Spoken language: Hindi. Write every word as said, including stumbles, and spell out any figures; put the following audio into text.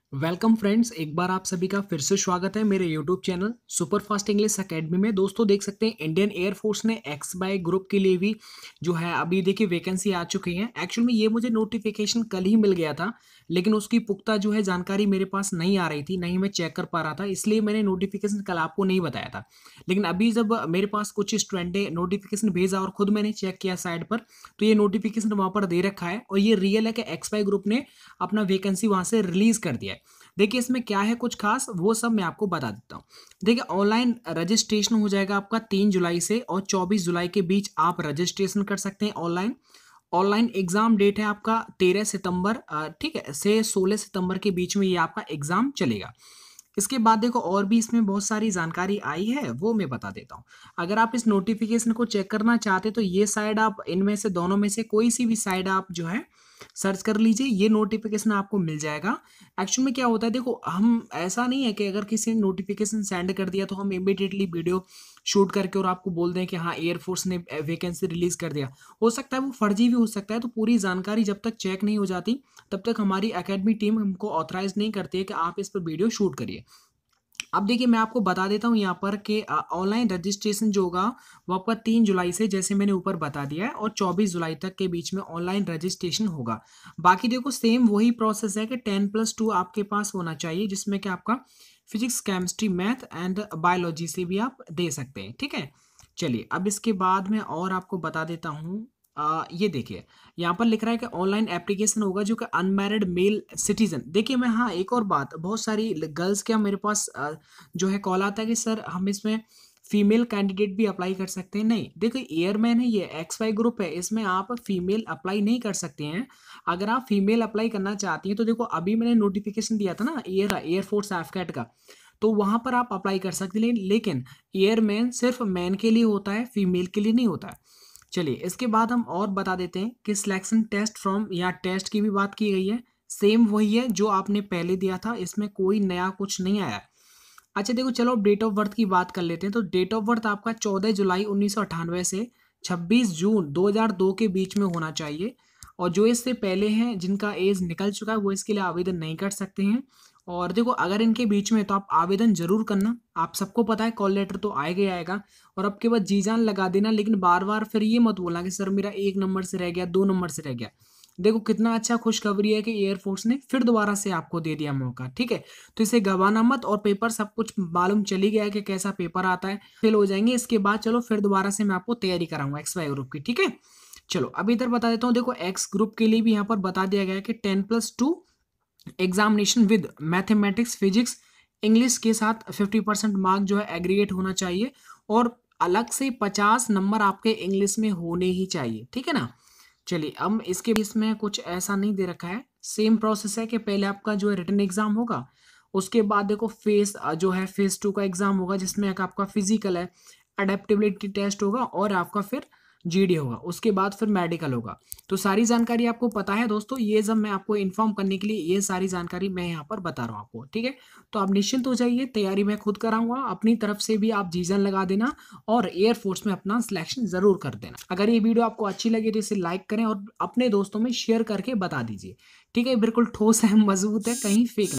वेलकम फ्रेंड्स, एक बार आप सभी का फिर से स्वागत है मेरे YouTube channel super fast English academy में। दोस्तों देख सकते हैं इंडियन एयरफोर्स ने एक्स बाय ग्रुप के लिए भी जो है अभी देखिए वैकेंसी आ चुकी है। एक्चुअल में ये मुझे नोटिफिकेशन कल ही मिल गया था, लेकिन उसकी पुख्ता जो है जानकारी मेरे पास नहीं आ रही थी, नहीं मैं चेक कर पा रहा था, इसलिए मैंने नोटिफिकेशन कल आपको नहीं बताया था। लेकिन अभी जब मेरे पास कुछ स्टूडेंट ने नोटिफिकेशन भेजा और खुद मैंने चेक किया साइड पर, तो ये नोटिफिकेशन वहाँ पर दे रखा है और ये रियल है कि एक्स बाय ग्रुप ने अपना वैकेंसी वहाँ से रिलीज कर दिया है। देखिए इसमें क्या है कुछ खास, वो सब मैं आपको बता देता हूँ। देखिए ऑनलाइन रजिस्ट्रेशन हो जाएगा आपका तीन जुलाई से और चौबीस जुलाई के बीच आप रजिस्ट्रेशन कर सकते हैं ऑनलाइन। ऑनलाइन एग्जाम डेट है आपका तेरह सितंबर, अ, ठीक है, से सोलह सितंबर के बीच में ये आपका एग्जाम चलेगा। इसके बाद देखो और भी इसमें बहुत सारी जानकारी आई है, वो मैं बता देता हूँ। अगर आप इस नोटिफिकेशन को चेक करना चाहते तो ये साइड आप इनमें से दोनों में से कोई सी भी साइड आप जो है सर्च कर लीजिए, ये नोटिफिकेशन आपको मिल जाएगा। एक्चुअल में क्या होता है, देखो हम ऐसा नहीं है कि अगर किसी ने नोटिफिकेशन सेंड कर दिया तो हम इमीडिएटली वीडियो शूट करके और आपको बोल दें कि हाँ एयरफोर्स ने वैकेंसी रिलीज कर दिया। हो सकता है वो फर्जी भी हो सकता है, तो पूरी जानकारी जब तक चेक नहीं हो जाती तब तक हमारी एकेडमी टीम हमको ऑथराइज नहीं करती है कि आप इस पर वीडियो शूट करिए। अब देखिए मैं आपको बता देता हूँ यहाँ पर कि ऑनलाइन रजिस्ट्रेशन जो होगा वो आपका तीन जुलाई से, जैसे मैंने ऊपर बता दिया है, और चौबीस जुलाई तक के बीच में ऑनलाइन रजिस्ट्रेशन होगा। बाकी देखो सेम वही प्रोसेस है कि टेन प्लस टू आपके पास होना चाहिए, जिसमें कि आपका physics chemistry math and biology से भी आप दे सकते हैं। ठीक है, चलिए अब इसके बाद में और आपको बता देता हूँ। आ, ये देखिए यहाँ पर लिख रहा है कि ऑनलाइन एप्लीकेशन होगा जो कि अनमैरिड मेल सिटीजन। देखिए मैं, हाँ एक और बात, बहुत सारी गर्ल्स क्या मेरे पास आ, जो है कॉल आता है कि सर हम इसमें फीमेल कैंडिडेट भी अप्लाई कर सकते हैं। नहीं, देखो एयरमैन है, ये एक्स वाई ग्रुप है, इसमें आप फीमेल अप्लाई नहीं कर सकते हैं। अगर आप फीमेल अप्लाई करना चाहती हैं तो देखो अभी मैंने नोटिफिकेशन दिया था ना एयर एयरफोर्स एफकेट का, तो वहां पर आप अप्लाई कर सकते हैं। लेकिन एयरमैन सिर्फ मैन के लिए होता है, फीमेल के लिए नहीं होता है। चलिए इसके बाद हम और बता देते हैं कि सिलेक्शन टेस्ट फ्रॉम या टेस्ट की भी बात की गई है, सेम वही है जो आपने पहले दिया था, इसमें कोई नया कुछ नहीं आया। अच्छा देखो चलो डेट ऑफ बर्थ की बात कर लेते हैं। तो डेट ऑफ बर्थ आपका चौदह जुलाई उन्नीस सौ अट्ठानवे से छब्बीस जून दो हज़ार दो के बीच में होना चाहिए। और जो इससे पहले हैं जिनका एज निकल चुका है वो इसके लिए आवेदन नहीं कर सकते हैं। और देखो अगर इनके बीच में, तो आप आवेदन जरूर करना। आप सबको पता है कॉल लेटर तो आएगा ही आएगा, और अब के बाद जी जान लगा देना, लेकिन बार बार फिर ये मत बोलना कि सर मेरा एक नंबर से रह गया, दो नंबर से रह गया। देखो कितना अच्छा खुशखबरी है कि एयरफोर्स ने फिर दोबारा से आपको दे दिया मौका। ठीक है, तो इसे गवाना मत, और पेपर सब कुछ मालूम चली गया है कि कैसा पेपर आता है, फेल हो जाएंगे इसके बाद चलो फिर दोबारा से मैं आपको तैयारी कराऊंगा एक्स वाई ग्रुप की। ठीक है, चलो अभी इधर बता देता हूँ। देखो एक्स ग्रुप के लिए भी यहाँ पर बता दिया गया है कि ten plus two examination with mathematics physics English के साथ फिफ्टी परसेंट मार्क जो है एग्रीगेट होना चाहिए, और अलग से पचास नंबर आपके इंग्लिश में होने ही चाहिए। ठीक है ना। चलिए अब इसके इसमें कुछ ऐसा नहीं दे रखा है, सेम प्रोसेस है कि पहले आपका जो है रिटन एग्जाम होगा, उसके बाद देखो फेस जो है फेज टू का एग्जाम होगा, जिसमें एक आपका फिजिकल है, अडेप्टेबिलिटी टेस्ट होगा, और आपका फिर जीडी होगा, उसके बाद फिर मेडिकल होगा। तो सारी जानकारी आपको पता है दोस्तों, ये सब मैं आपको इन्फॉर्म करने के लिए ये सारी जानकारी मैं यहाँ पर बता रहा हूँ आपको। ठीक है, तो आप निश्चिंत हो जाइए, तैयारी मैं खुद कराऊंगा, अपनी तरफ से भी आप जीजन लगा देना और एयरफोर्स में अपना सिलेक्शन जरूर कर देना। अगर ये वीडियो आपको अच्छी लगी तो इसे लाइक करें और अपने दोस्तों में शेयर करके बता दीजिए। ठीक है, बिल्कुल ठोस है, मजबूत है, कहीं फेक